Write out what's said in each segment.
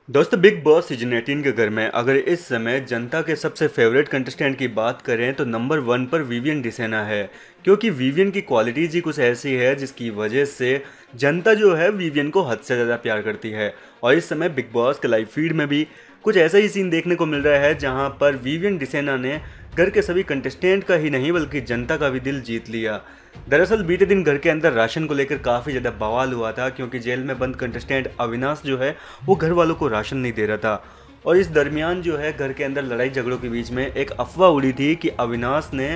दोस्तों big boss season 18 के घर में अगर इस समय जनता के सबसे फेवरेट कंटेस्टेंट की बात करें तो नंबर 1 पर विवियन डिसेना है। क्योंकि विवियन की क्वालिटीज ही कुछ ऐसी है जिसकी वजह से जनता जो है विवियन को हद से ज़्यादा प्यार करती है। और इस समय बिग बॉस के लाइव फीड में भी कुछ ऐसा ही सीन देखने को मिल रहा है जहां पर विवियन डिसेना ने घर के सभी कंटेस्टेंट का ही नहीं बल्कि जनता का भी दिल जीत लिया। दरअसल बीते दिन घर के अंदर राशन को लेकर काफ़ी ज़्यादा बवाल हुआ था क्योंकि जेल में बंद कंटेस्टेंट अविनाश जो है वो घर वालों को राशन नहीं दे रहा था। और इस दरमियान जो है घर के अंदर लड़ाई झगड़ों के बीच में एक अफवाह उड़ी थी कि अविनाश ने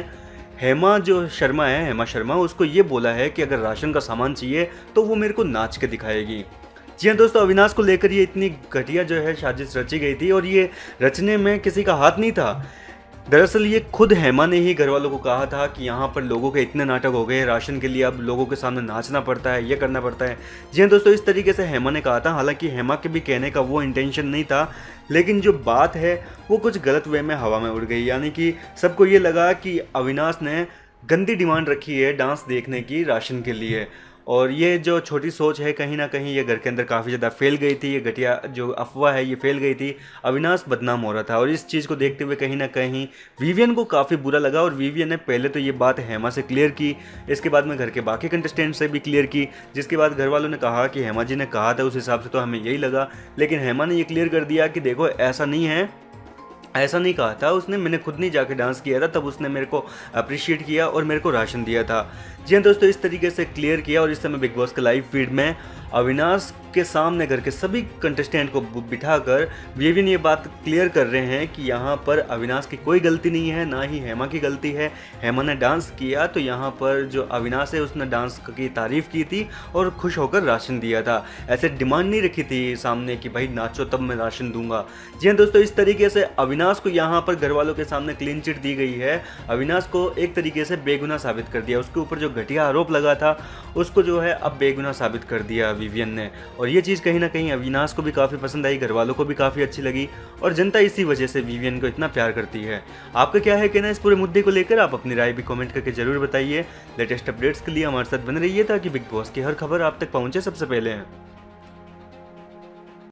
हेमा शर्मा उसको ये बोला है कि अगर राशन का सामान चाहिए तो वो मेरे को नाच के दिखाएगी। जी हाँ दोस्तों, अविनाश को लेकर ये इतनी घटिया जो है साजिश रची गई थी और ये रचने में किसी का हाथ नहीं था। दरअसल ये खुद हेमा ने ही घर वालों को कहा था कि यहाँ पर लोगों के इतने नाटक हो गए राशन के लिए, अब लोगों के सामने नाचना पड़ता है, ये करना पड़ता है। जी हाँ दोस्तों, इस तरीके से हेमा ने कहा था। हालांकि हेमा के भी कहने का वो इंटेंशन नहीं था, लेकिन जो बात है वो कुछ गलत वे में हवा में उड़ गई। यानी कि सबको ये लगा कि अविनाश ने गंदी डिमांड रखी है डांस देखने की राशन के लिए। और ये जो छोटी सोच है कहीं ना कहीं ये घर के अंदर काफ़ी ज़्यादा फैल गई थी। ये घटिया जो अफवाह है ये फैल गई थी, अविनाश बदनाम हो रहा था। और इस चीज़ को देखते हुए कहीं ना कहीं विवियन को काफ़ी बुरा लगा और विवियन ने पहले तो ये बात हेमा से क्लियर की, इसके बाद में घर के बाकी कंटेस्टेंट से भी क्लियर की, जिसके बाद घर वालों ने कहा कि हेमा जी ने कहा था उस हिसाब से तो हमें यही लगा। लेकिन हेमा ने ये क्लियर कर दिया कि देखो ऐसा नहीं है, ऐसा नहीं कहा था उसने, मैंने खुद नहीं जाके डांस किया था, तब उसने मेरे को अप्रिशिएट किया और मेरे को राशन दिया था। जी हाँ दोस्तों, इस तरीके से क्लियर किया। और इस समय बिग बॉस के लाइव फीड में अविनाश के सामने घर के सभी कंटेस्टेंट को बिठाकर विवियन ये बात क्लियर कर रहे हैं कि यहाँ पर अविनाश की कोई गलती नहीं है, ना ही हेमा की गलती है। हेमा ने डांस किया तो यहाँ पर जो अविनाश है उसने डांस की तारीफ की थी और खुश होकर राशन दिया था। ऐसे डिमांड नहीं रखी थी सामने कि भाई नाचो तब मैं राशन दूंगा। जी हाँ दोस्तों, इस तरीके से अविनाश को यहाँ पर घर वालों के सामने क्लीन चिट दी गई है। अविनाश को एक तरीके से बेगुनाह साबित कर दिया। उसके ऊपर जो घटिया आरोप लगा था उसको जो है अब बेगुनाह साबित कर दिया विवियन ने। और ये चीज़ कहीं ना कहीं अविनाश को भी काफ़ी पसंद आई, घर वालों को भी काफ़ी अच्छी लगी और जनता इसी वजह से विवियन को इतना प्यार करती है। आपका क्या है कहना इस पूरे मुद्दे को लेकर? आप अपनी राय भी कमेंट करके जरूर बताइए। लेटेस्ट अपडेट्स के लिए हमारे साथ बने रहिए ताकि बिग बॉस की हर खबर आप तक पहुंचे सबसे पहले।